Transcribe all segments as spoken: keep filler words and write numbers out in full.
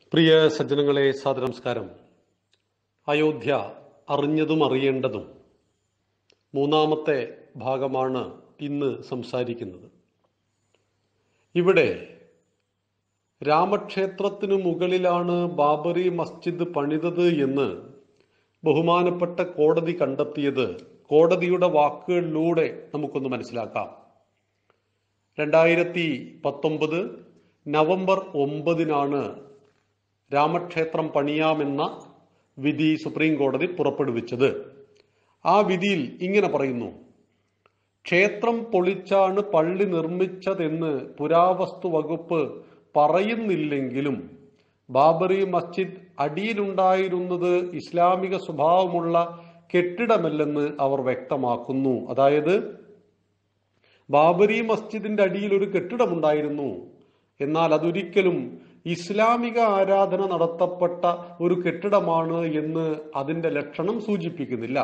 പ്രിയ സജ്ജനങ്ങളെ, സാദരനമസ്കാരം. അയോധ്യ അറിഞ്ഞതും അറിയേണ്ടതും മൂന്നാമത്തെ ഭാഗമാണ് ഇന്ന് സംസാരിക്കുന്നത്. ഇവിടെ രാമക്ഷേത്രത്തിനു മുകളിലാണ് ബാബറി മസ്ജിദ് പണിതത് എന്ന് ബഹുമാനപ്പെട്ട കോടതി കണ്ടെത്തിയത് കോടതിയുടെ വാക്കുകളിലൂടെ നമുക്കൊന്ന് മനസ്സിലാക്കാം. രണ്ടായിരത്തി പത്തൊമ്പത് നവംബർ ഒമ്പതിനാണ് രാമക്ഷേത്രം പണിയാമെന്ന വിധി സുപ്രീം കോടതി പുറപ്പെടുവിച്ചത്. ആ വിധിയിൽ ഇങ്ങനെ പറയുന്നു: ക്ഷേത്രം പൊളിച്ചാണ് പള്ളി നിർമ്മിച്ചതെന്ന് പുരാവസ്തു വകുപ്പ് പറയുന്നില്ലെങ്കിലും ബാബറി മസ്ജിദ് അടിയിലുണ്ടായിരുന്നത് ഇസ്ലാമിക സ്വഭാവമുള്ള കെട്ടിടമല്ലെന്ന് അവർ വ്യക്തമാക്കുന്നു. അതായത് ബാബറി മസ്ജിദിന്റെ അടിയിൽ ഒരു കെട്ടിടമുണ്ടായിരുന്നു, എന്നാൽ അതൊരിക്കലും ഇസ്ലാമിക ആരാധന നടത്തപ്പെട്ട ഒരു കെട്ടിടമാണ് എന്ന് അതിന്റെ ലക്ഷണം സൂചിപ്പിക്കുന്നില്ല.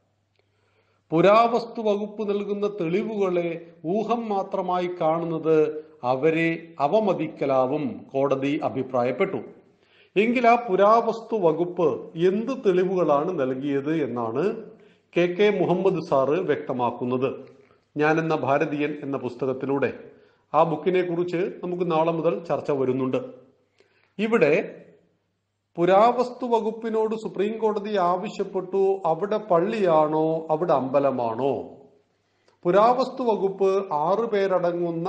പുരാവസ്തു വകുപ്പ് നൽകുന്ന തെളിവുകളെ ഊഹം മാത്രമായി കാണുന്നത് അവരെ അവമതിക്കലാവും കോടതി അഭിപ്രായപ്പെട്ടു. എങ്കിൽ ആ പുരാവസ്തു വകുപ്പ് എന്ത് തെളിവുകളാണ് നൽകിയത് എന്നാണ് കെ കെ മുഹമ്മദ് സാറ് വ്യക്തമാക്കുന്നത്. ഞാൻ എന്ന ഭാരതീയൻ എന്ന പുസ്തകത്തിലൂടെ. ആ ബുക്കിനെ കുറിച്ച് നമുക്ക് നാളെ മുതൽ ചർച്ച വരുന്നുണ്ട്. ഇവിടെ പുരാവസ്തു വകുപ്പിനോട് സുപ്രീം കോടതി ആവശ്യപ്പെട്ടു, അവിടെ പള്ളിയാണോ അവിടെ അമ്പലമാണോ? പുരാവസ്തു വകുപ്പ് ആറു പേരടങ്ങുന്ന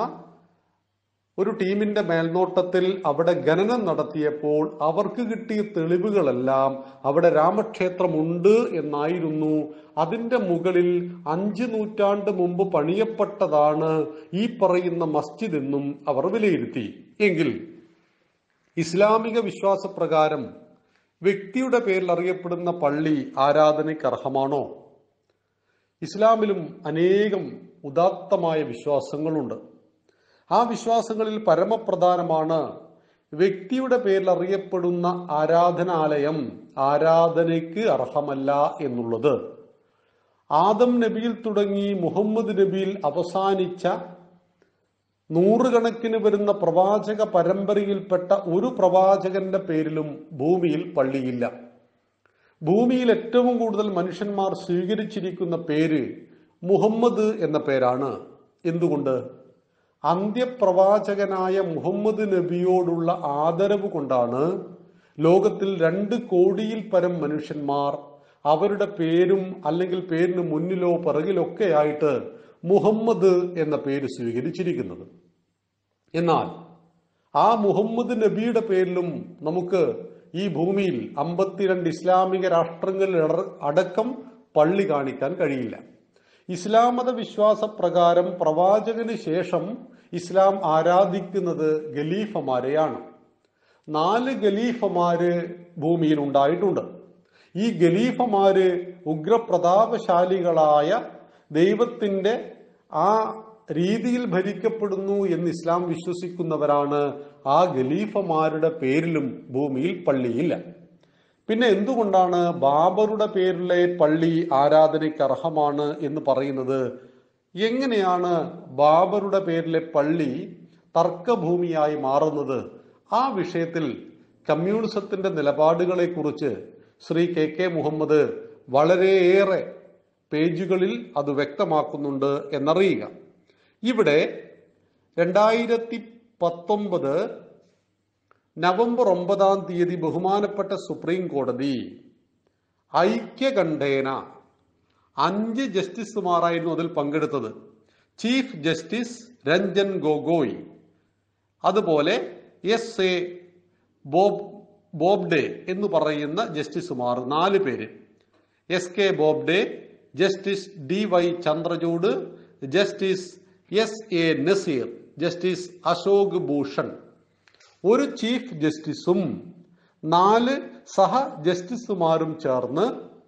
ഒരു ടീമിന്റെ മേൽനോട്ടത്തിൽ അവിടെ ഖനനം നടത്തിയപ്പോൾ അവർക്ക് കിട്ടിയ തെളിവുകളെല്ലാം അവിടെ രാമക്ഷേത്രമുണ്ട് എന്നായിരുന്നു. അതിന്റെ മുകളിൽ അഞ്ച് നൂറ്റാണ്ട് മുമ്പ് പണിയപ്പെട്ടതാണ് ഈ പറയുന്ന മസ്ജിദ് എന്നും അവർ വിലയിരുത്തി. എങ്കിൽ ഇസ്ലാമിക വിശ്വാസപ്രകാരം വ്യക്തിയുടെ പേരിൽ അറിയപ്പെടുന്ന പള്ളി ആരാധനയ്ക്ക് അർഹമാണോ? ഇസ്ലാമിലും അനേകം ഉദാത്തമായ വിശ്വാസങ്ങളുണ്ട്. ആ വിശ്വാസങ്ങളിൽ പരമപ്രധാനമാണ് വ്യക്തിയുടെ പേരിൽ അറിയപ്പെടുന്ന ആരാധനാലയം ആരാധനയ്ക്ക് അർഹമല്ല എന്നുള്ളത്. ആദം നബിയിൽ തുടങ്ങി മുഹമ്മദ് നബിയിൽ അവസാനിച്ച നൂറുകണക്കിന് വരുന്ന പ്രവാചക പരമ്പരയിൽപ്പെട്ട ഒരു പ്രവാചകന്റെ പേരിലും ഭൂമിയിൽ പള്ളിയില്ല. ഭൂമിയിൽ ഏറ്റവും കൂടുതൽ മനുഷ്യന്മാർ സ്വീകരിച്ചിരിക്കുന്ന പേര് മുഹമ്മദ് എന്ന പേരാണ്. എന്തുകൊണ്ട്? അന്ത്യപ്രവാചകനായ മുഹമ്മദ് നബിയോടുള്ള ആദരവ് കൊണ്ടാണ് ലോകത്തിൽ രണ്ട് കോടിയിൽ പരം മനുഷ്യന്മാർ അവരുടെ പേരും അല്ലെങ്കിൽ പേരിന് മുന്നിലോ പിറകിലൊക്കെ ആയിട്ട് മുഹമ്മദ് എന്ന പേര് സ്വീകരിച്ചിരിക്കുന്നത്. എന്നാൽ ആ മുഹമ്മദ് നബിയുടെ പേരിലും നമുക്ക് ഈ ഭൂമിയിൽ അമ്പത്തിരണ്ട് ഇസ്ലാമിക രാഷ്ട്രങ്ങളിൽ അടക്കം പള്ളി കാണിക്കാൻ കഴിയില്ല. ഇസ്ലാം മത വിശ്വാസ പ്രകാരം പ്രവാചകന് ശേഷം ഇസ്ലാം ആരാധിക്കുന്നത് ഖലീഫമാരെയാണ്. നാല് ഖലീഫമാര് ഭൂമിയിൽ ഉണ്ടായിട്ടുണ്ട്. ഈ ഖലീഫമാര് ഉഗ്രപ്രതാപശാലികളായ ദൈവത്തിന്റെ ആ രീതിയിൽ ഭരിക്കപ്പെടുന്നു എന്ന് ഇസ്ലാം വിശ്വസിക്കുന്നവരാണ്. ആ ഖലീഫമാരുടെ പേരിലും ഭൂമിയിൽ പള്ളിയില്ല. പിന്നെ എന്തുകൊണ്ടാണ് ബാബറുടെ പേരിലെ പള്ളി ആരാധനയ്ക്ക് അർഹമാണ് എന്ന് പറയുന്നത്? എങ്ങനെയാണ് ബാബറുടെ പേരിലെ പള്ളി തർക്കഭൂമിയായി മാറുന്നത്? ആ വിഷയത്തിൽ കമ്മ്യൂണിസത്തിന്റെ നിലപാടുകളെ കുറിച്ച് ശ്രീ കെ കെ മുഹമ്മദ് വളരെയേറെ പേജുകളിൽ അത് വ്യക്തമാക്കുന്നുണ്ട് എന്നറിയുക. ഇവിടെ രണ്ടായിരത്തി പത്തൊമ്പത് നവംബർ ഒമ്പതാം തീയതി ബഹുമാനപ്പെട്ട സുപ്രീം കോടതി ഐക്യകണ്ഠേന അഞ്ച് ജസ്റ്റിസുമാരായിരുന്നു അതിൽ പങ്കെടുത്തത്. ചീഫ് ജസ്റ്റിസ് രഞ്ജൻ ഗൊഗോയ്, അതുപോലെ എസ് എ ബോബ് ബോബ്ഡെ എന്ന് പറയുന്ന ജസ്റ്റിസുമാർ നാല് പേര്. S K Bobde, justice D Y Chandrachud, justice S A Nazeer, justice Ashok Bhushan. ഒരു ചീഫ് ജസ്റ്റിസും നാല് സഹ ജസ്റ്റിസുമാരും ചേർന്ന്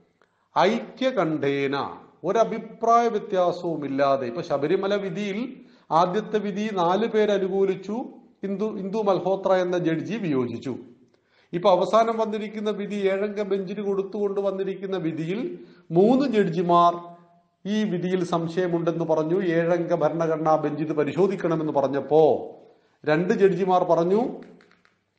ഐക്യകണ്ഠേന ഒരഭിപ്രായ വ്യത്യാസവുമില്ലാതെ, ഇപ്പൊ ശബരിമല വിധിയിൽ ആദ്യത്തെ വിധി നാല് പേര് അനുകൂലിച്ചു, ഇന്ദു ഇന്ദു മൽഹോത്ര എന്ന ജഡ്ജി വിയോജിച്ചു. ഇപ്പൊ അവസാനം വന്നിരിക്കുന്ന വിധി ഏഴംഗ ബെഞ്ചിന് കൊടുത്തുകൊണ്ട് വന്നിരിക്കുന്ന വിധിയിൽ മൂന്ന് ജഡ്ജിമാർ ഈ വിധിയിൽ സംശയമുണ്ടെന്ന് പറഞ്ഞു. ഏഴംഗ ഭരണഘടനാ ബെഞ്ച് ഇത് പരിശോധിക്കണമെന്ന് പറഞ്ഞപ്പോ രണ്ട് ജഡ്ജിമാർ പറഞ്ഞു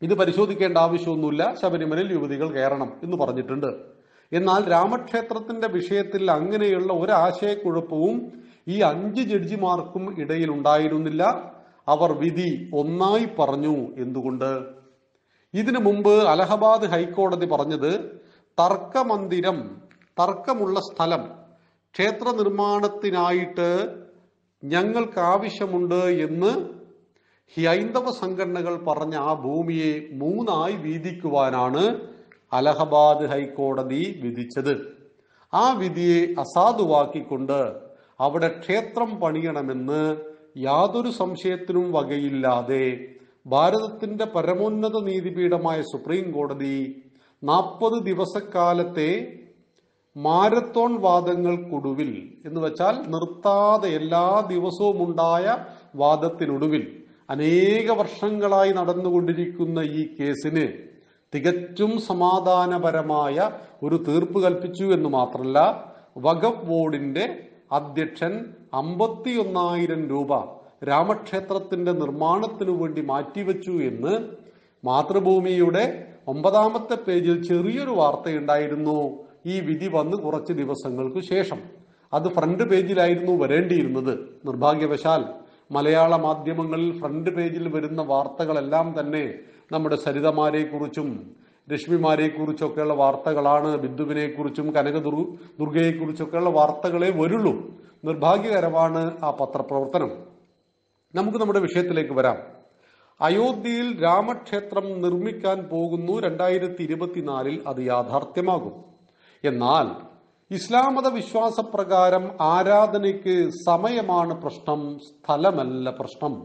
ഇത് പരിശോധിക്കേണ്ട ആവശ്യമൊന്നുമില്ല, ശബരിമലയിൽ യുവതികൾ കയറണം എന്ന് പറഞ്ഞിട്ടുണ്ട്. എന്നാൽ രാമക്ഷേത്രത്തിന്റെ വിഷയത്തിൽ അങ്ങനെയുള്ള ഒരാശയക്കുഴപ്പവും ഈ അഞ്ച് ജഡ്ജിമാർക്കും ഇടയിൽ ഉണ്ടായിരുന്നില്ല. അവർ വിധി ഒന്നായി പറഞ്ഞു. എന്തുകൊണ്ട്? ഇതിനു മുമ്പ് അലഹബാദ് ഹൈക്കോടതി പറഞ്ഞത് തർക്കമന്ദിരം, തർക്കമുള്ള സ്ഥലം ക്ഷേത്ര നിർമ്മാണത്തിനായിട്ട് ഞങ്ങൾക്ക് ആവശ്യമുണ്ട് എന്ന് ഹൈന്ദവ സംഘടനകൾ പറഞ്ഞ ആ ഭൂമിയെ മൂന്നായി വീതിക്കുവാനാണ് അലഹബാദ് ഹൈക്കോടതി വിധിച്ചത്. ആ വിധിയെ അസാധുവാക്കിക്കൊണ്ട് അവിടെ ക്ഷേത്രം പണിയണമെന്ന് യാതൊരു സംശയത്തിനും വകയില്ലാതെ ഭാരതത്തിന്റെ പരമോന്നത നീതിപീഠമായ സുപ്രീം കോടതി നാൽപ്പത് ദിവസക്കാലത്തെ മാരത്തോൺ വാദങ്ങൾക്കൊടുവിൽ, എന്ന് വെച്ചാൽ നിർത്താതെ എല്ലാ ദിവസവും ഉണ്ടായ വാദത്തിനൊടുവിൽ അനേക വർഷങ്ങളായി നടന്നുകൊണ്ടിരിക്കുന്ന ഈ കേസിന് തികച്ചും സമാധാനപരമായ ഒരു തീർപ്പ് കൽപ്പിച്ചു എന്ന് മാത്രമല്ല, വഖഫ് ബോർഡിന്റെ അധ്യക്ഷൻ അമ്പത്തി ഒന്നായിരം രൂപ രാമക്ഷേത്രത്തിന്റെ നിർമ്മാണത്തിനു വേണ്ടി മാറ്റിവെച്ചു എന്ന് മാതൃഭൂമിയുടെ ഒമ്പതാമത്തെ പേജിൽ ചെറിയൊരു വാർത്തയുണ്ടായിരുന്നു. ഈ വിധി വന്ന് കുറച്ച് ദിവസങ്ങൾക്ക് ശേഷം അത് ഫ്രണ്ട് പേജിലായിരുന്നു വരേണ്ടിയിരുന്നത്. നിർഭാഗ്യവശാൽ മലയാള മാധ്യമങ്ങളിൽ ഫ്രണ്ട് പേജിൽ വരുന്ന വാർത്തകളെല്ലാം തന്നെ നമ്മുടെ സരിതമാരെ കുറിച്ചും രശ്മിമാരെ കുറിച്ചൊക്കെയുള്ള വാർത്തകളാണ്. ബിന്ദുവിനെ കുറിച്ചും കനക ദുർഗയെ കുറിച്ചൊക്കെയുള്ള വാർത്തകളെ വരുള്ളൂ. നിർഭാഗ്യകരമാണ് ആ പത്രപ്രവർത്തനം. നമുക്ക് നമ്മുടെ വിഷയത്തിലേക്ക് വരാം. അയോധ്യയിൽ രാമക്ഷേത്രം നിർമ്മിക്കാൻ പോകുന്നു. രണ്ടായിരത്തി ഇരുപത്തിനാലിൽ അത് യാഥാർത്ഥ്യമാകും. എന്നാൽ ഇസ്ലാം മത വിശ്വാസപ്രകാരം ആരാധനയ്ക്ക് സമയമാണ് പ്രശ്നം, സ്ഥലമല്ല പ്രശ്നം.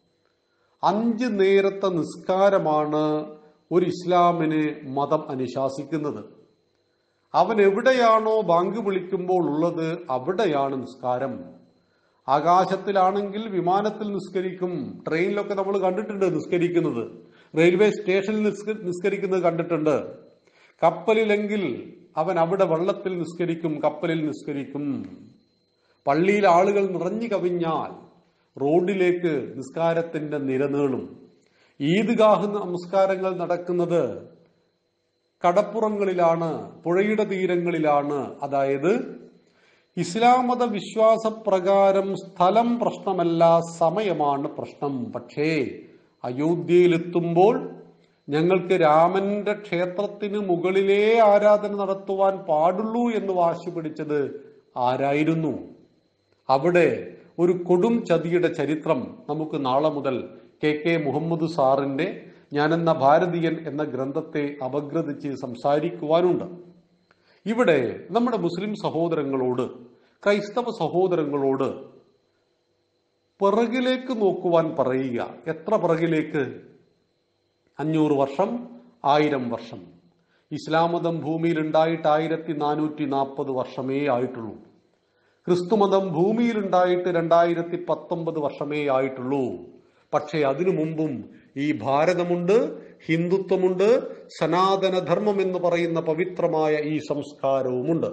അഞ്ച് നേരത്തെ നിസ്കാരമാണ് ഒരു ഇസ്ലാമിന് മതം അനുശാസിക്കുന്നത്. അവൻ എവിടെയാണോ ബാങ്ക് വിളിക്കുമ്പോൾ ഉള്ളത് അവിടെയാണ് നിസ്കാരം. ആകാശത്തിലാണെങ്കിൽ വിമാനത്തിൽ നിസ്കരിക്കും, ട്രെയിനിലൊക്കെ നമ്മൾ കണ്ടിട്ടുണ്ട് നിസ്കരിക്കുന്നത്, റെയിൽവേ സ്റ്റേഷനിൽ നിസ്കരിക്കുന്നത് കണ്ടിട്ടുണ്ട്. കപ്പലിലെങ്കിൽ അവൻ അവിടെ വെള്ളത്തിൽ നിസ്കരിക്കും, കപ്പലിൽ നിസ്കരിക്കും. പള്ളിയിൽ ആളുകൾ നിറഞ്ഞു കവിഞ്ഞാൽ റോഡിലേക്ക് നിസ്കാരത്തിന്റെ നിരനീളും. ഈദ്ഗാഹ് നമസ്കാരങ്ങൾ നടക്കുന്നത് കടപ്പുറങ്ങളിലാണ്, പുഴയുടെ തീരങ്ങളിലാണ്. അതായത് ഇസ്ലാം മത വിശ്വാസപ്രകാരം സ്ഥലം പ്രശ്നമല്ല, സമയമാണ് പ്രശ്നം. പക്ഷേ അയോധ്യയിലെത്തുമ്പോൾ ഞങ്ങൾക്ക് രാമന്റെ ക്ഷേത്രത്തിന് മുകളിലേ ആരാധന നടത്തുവാൻ പാടുള്ളൂ എന്ന് വാശി പിടിച്ചത് ആരായിരുന്നു? അവിടെ ഒരു കൊടും ചതിയുടെ ചരിത്രം നമുക്ക് നാളെ മുതൽ കെ കെ മുഹമ്മദ് സാറിന്റെ ഞാനെന്ന ഭാരതീയൻ എന്ന ഗ്രന്ഥത്തെ അപഗ്രഥിച്ച് സംസാരിക്കുവാനുണ്ട്. ഇവിടെ നമ്മുടെ മുസ്ലിം സഹോദരങ്ങളോട്, ക്രൈസ്തവ സഹോദരങ്ങളോട് പിറകിലേക്ക് നോക്കുവാൻ പറയുക. എത്ര പിറകിലേക്ക്? അഞ്ഞൂറ് വർഷം, ആയിരം വർഷം. ഇസ്ലാം മതം ഭൂമിയിൽ ഉണ്ടായിട്ട് ആയിരത്തി നാനൂറ്റി നാൽപ്പത് വർഷമേ ആയിട്ടുള്ളൂ. ക്രിസ്തുമതം ഭൂമിയിൽ ഉണ്ടായിട്ട് രണ്ടായിരത്തി പത്തൊമ്പത് വർഷമേ ആയിട്ടുള്ളൂ. പക്ഷേ അതിനു മുമ്പും ഈ ഭാരതമുണ്ട്, ഹിന്ദുത്വമുണ്ട്, സനാതനധർമ്മം എന്ന് പറയുന്ന പവിത്രമായ ഈ സംസ്കാരവുമുണ്ട്.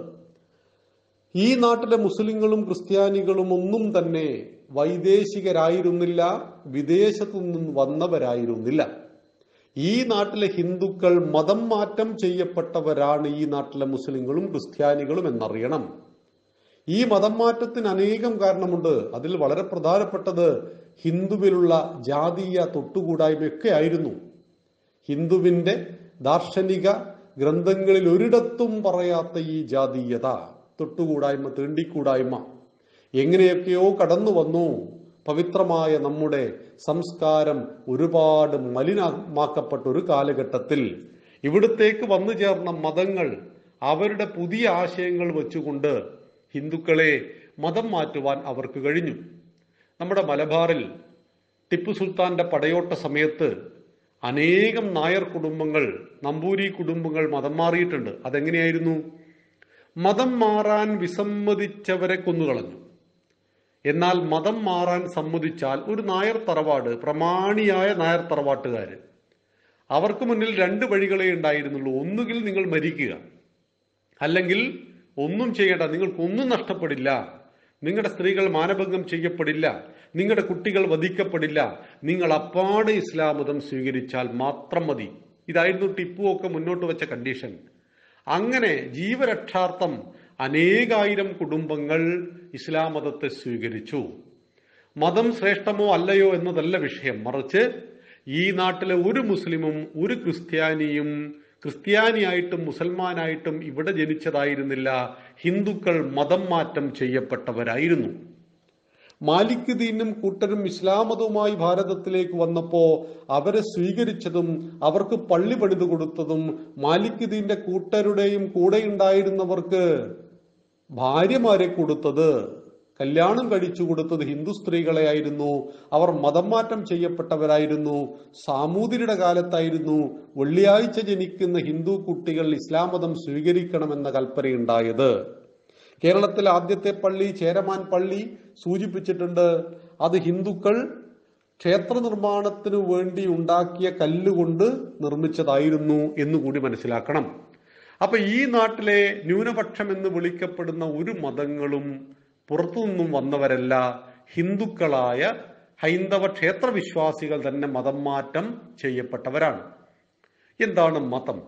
ഈ നാട്ടിലെ മുസ്ലിങ്ങളും ക്രിസ്ത്യാനികളും ഒന്നും തന്നെ വൈദേശികരായിരുന്നില്ല, വിദേശത്തു നിന്നും വന്നവരായിരുന്നില്ല. ഈ നാട്ടിലെ ഹിന്ദുക്കൾ മതം മാറ്റം ചെയ്യപ്പെട്ടവരാണ് ഈ നാട്ടിലെ മുസ്ലിങ്ങളും ക്രിസ്ത്യാനികളും എന്നറിയണം. ഈ മതം മാറ്റത്തിന് അനേകം കാരണമുണ്ട്. അതിൽ വളരെ പ്രധാനപ്പെട്ടത് ഹിന്ദുവിലുള്ള ജാതീയ തൊട്ടുകൂടായ്മയൊക്കെ ആയിരുന്നു. ഹിന്ദുവിന്റെ ദാർശനിക ഗ്രന്ഥങ്ങളിൽ ഒരിടത്തും പറയാത്ത ഈ ജാതീയത, തൊട്ടുകൂടായ്മ, തീണ്ടിക്കൂടായ്മ എങ്ങനെയൊക്കെയോ കടന്നു വന്നു. പവിത്രമായ നമ്മുടെ സംസ്കാരം ഒരുപാട് മലിനമാക്കപ്പെട്ട ഒരു കാലഘട്ടത്തിൽ ഇവിടത്തേക്ക് വന്നു ചേർന്ന മതങ്ങൾ അവരുടെ പുതിയ ആശയങ്ങൾ വെച്ചുകൊണ്ട് ഹിന്ദുക്കളെ മതം മാറ്റുവാൻ അവർക്ക് കഴിഞ്ഞു. നമ്മുടെ മലബാറിൽ ടിപ്പു സുൽത്താന്റെ പടയോട്ട സമയത്ത് അനേകം നായർ കുടുംബങ്ങൾ, നമ്പൂരി കുടുംബങ്ങൾ മതം മാറിയിട്ടുണ്ട്. അതെങ്ങനെയായിരുന്നു? മതം മാറാൻ വിസമ്മതിച്ചവരെ കൊന്നുകളഞ്ഞു. എന്നാൽ മതം മാറാൻ സമ്മതിച്ചാൽ ഒരു നായർ തറവാട്, പ്രമാണിയായ നായർ തറവാട്ടുകാര്, അവർക്ക് മുന്നിൽ രണ്ട് വഴികളെ ഉണ്ടായിരുന്നുള്ളൂ. ഒന്നുകിൽ നിങ്ങൾ മരിക്കുക, അല്ലെങ്കിൽ ഒന്നും ചെയ്യേണ്ട, നിങ്ങൾക്കൊന്നും നഷ്ടപ്പെടില്ല, നിങ്ങളുടെ സ്ത്രീകൾ മാനഭംഗം ചെയ്യപ്പെടില്ല, നിങ്ങളുടെ കുട്ടികൾ വധിക്കപ്പെടില്ല, നിങ്ങൾ അപ്പാടെ ഇസ്ലാം മതം സ്വീകരിച്ചാൽ മാത്രം മതി. ഇതായിരുന്നു ടിപ്പു ഒക്കെ മുന്നോട്ട് വെച്ച കണ്ടീഷൻ. അങ്ങനെ ജീവരക്ഷാർത്ഥം അനേകായിരം കുടുംബങ്ങൾ ഇസ്ലാം മതത്തെ സ്വീകരിച്ചു. മതം ശ്രേഷ്ഠമോ അല്ലയോ എന്നതല്ല വിഷയം, മറിച്ച് ഈ നാട്ടിലെ ഒരു മുസ്ലിമും ഒരു ക്രിസ്ത്യാനിയും ക്രിസ്ത്യാനിയായിട്ടും മുസൽമാനായിട്ടും ഇവിടെ ജനിച്ചതായിരുന്നില്ല. ഹിന്ദുക്കൾ മതം മാറ്റം ചെയ്യപ്പെട്ടവരായിരുന്നു. മാലിക് ദീനും കൂട്ടരും ഇസ്ലാം മതവുമായി ഭാരതത്തിലേക്ക് വന്നപ്പോ അവരെ സ്വീകരിച്ചതും അവർക്ക് പള്ളി പണിതു കൊടുത്തതും മാലിക് ദീന്റെ കൂട്ടരുടെയും കൂടെയുണ്ടായിരുന്നവർക്ക് ഭാര്യമാരെ കൊടുത്തത്, കല്യാണം കഴിച്ചു കൊടുത്തത് ഹിന്ദു സ്ത്രീകളെ ആയിരുന്നു. അവർ മതം മാറ്റം ചെയ്യപ്പെട്ടവരായിരുന്നു. സാമൂതിരിയുടെ കാലത്തായിരുന്നു വെള്ളിയാഴ്ച ജനിക്കുന്ന ഹിന്ദു കുട്ടികൾ ഇസ്ലാം മതം സ്വീകരിക്കണമെന്ന കൽപ്പനയുണ്ടായത്. കേരളത്തിൽ ആദ്യത്തെ പള്ളി ചേരമാൻ പള്ളി സൂചിപ്പിച്ചിട്ടുണ്ട്. അത് ഹിന്ദുക്കൾ ക്ഷേത്ര നിർമ്മാണത്തിനു വേണ്ടി ഉണ്ടാക്കിയ കല്ലുകൊണ്ട് നിർമ്മിച്ചതായിരുന്നു എന്നുകൂടി മനസ്സിലാക്കണം. അപ്പൊ ഈ നാട്ടിലെ ന്യൂനപക്ഷം എന്ന് വിളിക്കപ്പെടുന്ന ഒരു മതങ്ങളും പുറത്തുനിന്നും വന്നവരല്ല. ഹിന്ദുക്കളായ ഹൈന്ദവ ക്ഷേത്രവിശ്വാസികൾ തന്നെ മതം മാറ്റം ചെയ്യപ്പെട്ടവരാണ്. എന്താണ് മതം?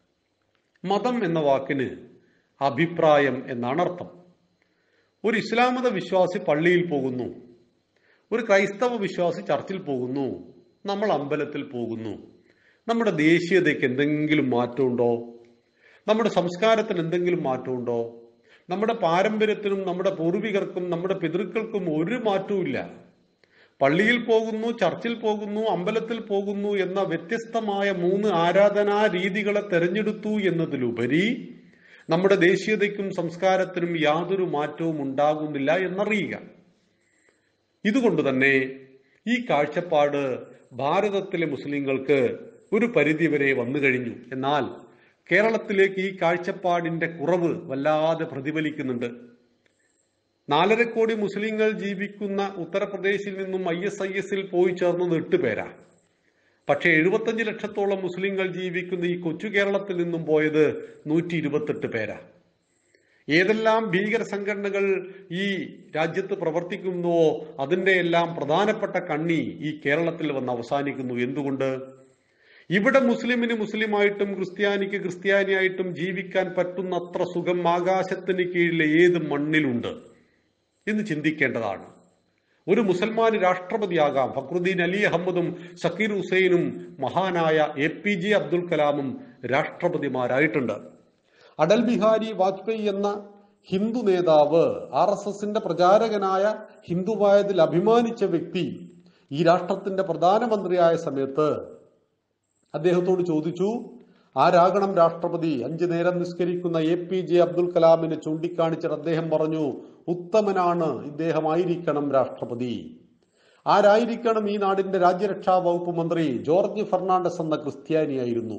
മതം എന്ന വാക്കിന് അഭിപ്രായം എന്നാണ് അർത്ഥം. ഒരു ഇസ്ലാം മത വിശ്വാസി പള്ളിയിൽ പോകുന്നു, ഒരു ക്രൈസ്തവ വിശ്വാസി ചർച്ചിൽ പോകുന്നു, നമ്മൾ അമ്പലത്തിൽ പോകുന്നു. നമ്മുടെ ദേശീയതയ്ക്ക് എന്തെങ്കിലും മാറ്റമുണ്ടോ? നമ്മുടെ സംസ്കാരത്തിന് എന്തെങ്കിലും മാറ്റമുണ്ടോ? നമ്മുടെ പാരമ്പര്യത്തിനും നമ്മുടെ പൂർവികർക്കും നമ്മുടെ പിതൃക്കൾക്കും ഒരു മാറ്റവുമില്ല. പള്ളിയിൽ പോകുന്നു, ചർച്ചിൽ പോകുന്നു, അമ്പലത്തിൽ പോകുന്നു എന്ന വ്യത്യസ്തമായ മൂന്ന് ആരാധനാ രീതികളെ തെരഞ്ഞെടുത്തു എന്നതിലുപരി നമ്മുടെ ദേശീയതയ്ക്കും സംസ്കാരത്തിനും യാതൊരു മാറ്റവും ഉണ്ടാകുന്നില്ല എന്നറിയുക. ഇതുകൊണ്ട് തന്നെ ഈ കാഴ്ചപ്പാട് ഭാരതത്തിലെ മുസ്ലിങ്ങൾക്ക് ഒരു പരിധിവരെ വന്നു കഴിഞ്ഞു. എന്നാൽ കേരളത്തിലേക്ക് ഈ കാഴ്ചപ്പാടിന്റെ കുറവ് വല്ലാതെ പ്രതിഫലിക്കുന്നുണ്ട്. നാലര കോടി മുസ്ലിങ്ങൾ ജീവിക്കുന്ന ഉത്തർപ്രദേശിൽ നിന്നും ഐ എസ് ഐ എസിൽ പോയി ചേർന്നത് എട്ട് പേരാ. പക്ഷെ എഴുപത്തഞ്ച് ലക്ഷത്തോളം മുസ്ലിങ്ങൾ ജീവിക്കുന്ന ഈ കൊച്ചു കേരളത്തിൽ നിന്നും പോയത് നൂറ്റി ഇരുപത്തെട്ട് പേരാ. ഏതെല്ലാം ഭീകര സംഘടനകൾ ഈ രാജ്യത്ത് പ്രവർത്തിക്കുന്നുവോ അതിന്റെ എല്ലാം പ്രധാനപ്പെട്ട കണ്ണി ഈ കേരളത്തിൽ വന്ന് അവസാനിക്കുന്നു. എന്തുകൊണ്ട്? ഇവിടെ മുസ്ലിമിന് മുസ്ലിമായിട്ടും ക്രിസ്ത്യാനിക്ക് ക്രിസ്ത്യാനിയായിട്ടും ജീവിക്കാൻ പറ്റുന്നത്ര സുഖം ആകാശത്തിന് കീഴിലെ ഏത് മണ്ണിലുണ്ട് എന്ന് ചിന്തിക്കേണ്ടതാണ്. ഒരു മുസൽമാന് രാഷ്ട്രപതിയാകാം. ഫക്രുദ്ദീൻ അലി അഹമ്മദും സക്കീർ ഹുസൈനും മഹാനായ എ പി ജെ അബ്ദുൽ കലാമും രാഷ്ട്രപതിമാരായിട്ടുണ്ട്. അടൽ ബിഹാരി വാജ്പേയി എന്ന ഹിന്ദു നേതാവ്, ആർ എസ് എസിന്റെ പ്രചാരകനായ ഹിന്ദുവായതിൽ അഭിമാനിച്ച വ്യക്തി ഈ രാഷ്ട്രത്തിന്റെ പ്രധാനമന്ത്രിയായ സമയത്ത് അദ്ദേഹത്തോട് ചോദിച്ചു, ആരാകണം രാഷ്ട്രപതി? അഞ്ചു നേരം നിസ്കരിക്കുന്ന എ പി ജെ അബ്ദുൽ കലാമിനെ ചൂണ്ടിക്കാണിച്ചിട്ട് അദ്ദേഹം പറഞ്ഞു, ഉത്തമനാണ്, ഇദ്ദേഹമായിരിക്കണം രാഷ്ട്രപതി. ആരായിരിക്കണം ഈ നാടിന്റെ രാജ്യരക്ഷാ വകുപ്പ് മന്ത്രി? ജോർജ് ഫെർണാണ്ടസ് എന്ന ക്രിസ്ത്യാനിയായിരുന്നു.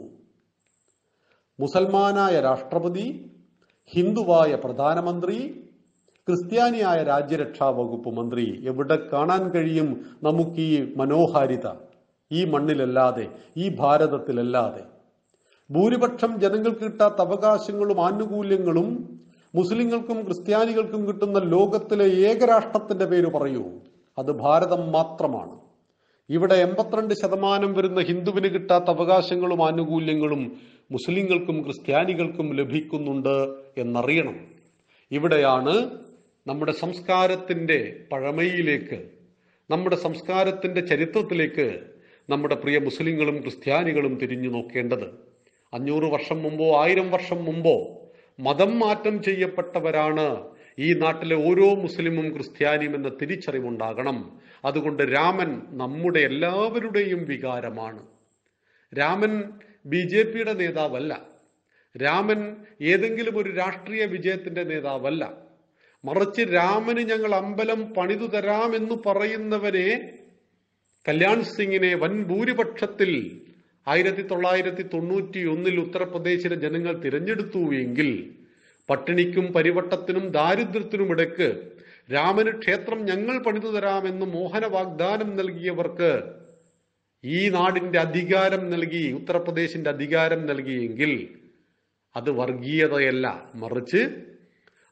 മുസൽമാനായ രാഷ്ട്രപതി, ഹിന്ദുവായ പ്രധാനമന്ത്രി, ക്രിസ്ത്യാനിയായ രാജ്യരക്ഷാ വകുപ്പ് മന്ത്രി. എവിടെ കാണാൻ കഴിയും നമുക്ക് ഈ മനോഹാരിത? ഈ മണ്ണിലല്ലാതെ, ഈ ഭാരതത്തിലല്ലാതെ. ഭൂരിപക്ഷം ജനങ്ങൾക്ക് കിട്ടാത്ത അവകാശങ്ങളും ആനുകൂല്യങ്ങളും മുസ്ലിങ്ങൾക്കും ക്രിസ്ത്യാനികൾക്കും കിട്ടുന്ന ലോകത്തിലെ ഏകരാഷ്ട്രത്തിന്റെ പേര് പറയൂ, അത് ഭാരതം മാത്രമാണ്. ഇവിടെ എൺപത്തിരണ്ട് ശതമാനം വരുന്ന ഹിന്ദുവിന് കിട്ടാത്ത അവകാശങ്ങളും ആനുകൂല്യങ്ങളും മുസ്ലിങ്ങൾക്കും ക്രിസ്ത്യാനികൾക്കും ലഭിക്കുന്നുണ്ട് എന്നറിയണം. ഇവിടെയാണ് നമ്മുടെ സംസ്കാരത്തിന്റെ പഴമയിലേക്ക്, നമ്മുടെ സംസ്കാരത്തിന്റെ ചരിത്രത്തിലേക്ക് നമ്മുടെ പ്രിയ മുസ്ലിങ്ങളും ക്രിസ്ത്യാനികളും തിരിഞ്ഞു നോക്കേണ്ടത്. അഞ്ഞൂറ് വർഷം മുമ്പോ ആയിരം വർഷം മുമ്പോ മതം മാറ്റം ചെയ്യപ്പെട്ടവരാണ് ഈ നാട്ടിലെ ഓരോ മുസ്ലിമും ക്രിസ്ത്യാനിയും എന്ന തിരിച്ചറിവുണ്ടാകണം. അതുകൊണ്ട് രാമൻ നമ്മുടെ എല്ലാവരുടെയും വികാരമാണ്. രാമൻ ബി ജെ പിയുടെ നേതാവല്ല. രാമൻ ഏതെങ്കിലും ഒരു രാഷ്ട്രീയ വിജയത്തിന്റെ നേതാവല്ല. മറിച്ച് രാമന് ഞങ്ങൾ അമ്പലം പണിതു തരാമെന്ന് പറയുന്നവരെ, കല്യാൺ സിംഗിനെ വൻ ഭൂരിപക്ഷത്തിൽ ആയിരത്തി തൊള്ളായിരത്തി തൊണ്ണൂറ്റി ഒന്നിൽ ഉത്തർപ്രദേശിലെ ജനങ്ങൾ തിരഞ്ഞെടുത്തു എങ്കിൽ പട്ടിണിക്കും പരിവട്ടത്തിനും ദാരിദ്ര്യത്തിനും ഇടയ്ക്ക് രാമന് ക്ഷേത്രം ഞങ്ങൾ പണിതു തരാമെന്ന് മോഹന വാഗ്ദാനം നൽകിയവർക്ക് ഈ നാടിന്റെ അധികാരം നൽകി, ഉത്തർപ്രദേശിന്റെ അധികാരം നൽകിയെങ്കിൽ അത് വർഗീയതയല്ല, മറിച്ച്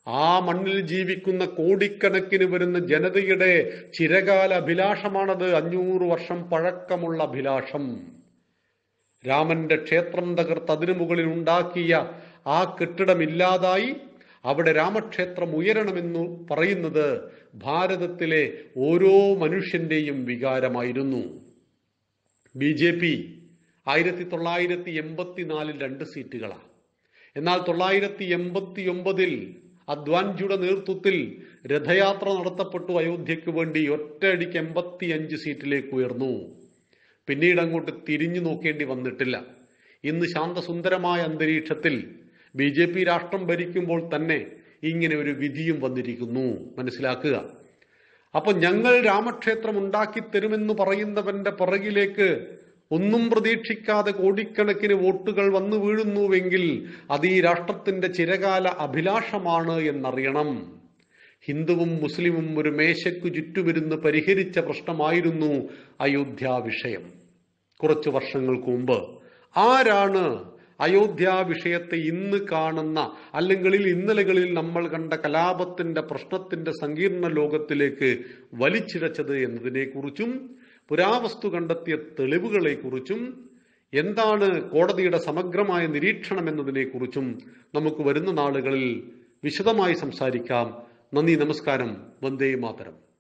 ആ മണ്ണിൽ ജീവിക്കുന്ന കോടിക്കണക്കിന് വരുന്ന ജനതയുടെ ചിരകാല അഭിലാഷമാണത്. അഞ്ഞൂറ് വർഷം പഴക്കമുള്ള അഭിലാഷം. രാമന്റെ ക്ഷേത്രം തകർത്ത് അതിനു മുകളിൽ ഉണ്ടാക്കിയ ആ കെട്ടിടമില്ലാതായി അവിടെ രാമക്ഷേത്രം ഉയരണമെന്നു പറയുന്നത് ഭാരതത്തിലെ ഓരോ മനുഷ്യന്റെയും വികാരമായിരുന്നു. ബി ജെ പി ആയിരത്തി തൊള്ളായിരത്തി എൺപത്തിനാലിൽ രണ്ട് സീറ്റുകളാണ്. എന്നാൽ തൊള്ളായിരത്തി എൺപത്തി ഒമ്പതിൽ അദ്വാൻജിയുടെ നേതൃത്വത്തിൽ രഥയാത്ര നടത്തപ്പെട്ടു അയോധ്യയ്ക്ക് വേണ്ടി. ഒറ്റയടിക്ക് എൺപത്തി അഞ്ച് സീറ്റിലേക്ക് ഉയർന്നു. പിന്നീട് അങ്ങോട്ട് തിരിഞ്ഞു നോക്കേണ്ടി വന്നിട്ടില്ല. ഇന്ന് ശാന്തസുന്ദരമായ അന്തരീക്ഷത്തിൽ ബി ജെ പി രാഷ്ട്രം ഭരിക്കുമ്പോൾ തന്നെ ഇങ്ങനെ ഒരു വിധിയും വന്നിരിക്കുന്നു. മനസ്സിലാക്കുക. അപ്പൊ ഞങ്ങൾ രാമക്ഷേത്രം ഉണ്ടാക്കി തരുമെന്ന് പറയുന്നവന്റെ പിറകിലേക്ക് ഒന്നും പ്രതീക്ഷിക്കാതെ കോടിക്കണക്കിന് വോട്ടുകൾ വന്നു വീഴുന്നുവെങ്കിൽ അത് ഈ രാഷ്ട്രത്തിന്റെ ചിരകാല അഭിലാഷമാണ് എന്നറിയണം. ഹിന്ദുവും മുസ്ലിമും ഒരു മേശയ്ക്കു ചുറ്റുമിരുന്ന് പരിഹരിച്ച പ്രശ്നമായിരുന്നു അയോധ്യ വിഷയം. കുറച്ചു വർഷങ്ങൾക്ക് മുമ്പ് ആരാണ് അയോധ്യ വിഷയത്തെ ഇന്ന് കാണുന്ന അല്ലെങ്കിൽ ഇന്നലകളിൽ നമ്മൾ കണ്ട കലാപത്തിന്റെ പ്രശ്നത്തിന്റെ സങ്കീർണ ലോകത്തിലേക്ക് വലിച്ചിഴച്ചത് എന്നതിനെക്കുറിച്ചും പുരാവസ്തു കണ്ടെത്തിയ തെളിവുകളെക്കുറിച്ചും എന്താണ് കോടതിയുടെ സമഗ്രമായ നിരീക്ഷണം എന്നതിനെക്കുറിച്ചും നമുക്ക് വരുന്ന നാളുകളിൽ വിശദമായി സംസാരിക്കാം. നന്ദി, നമസ്കാരം. വന്ദേ മാതരം.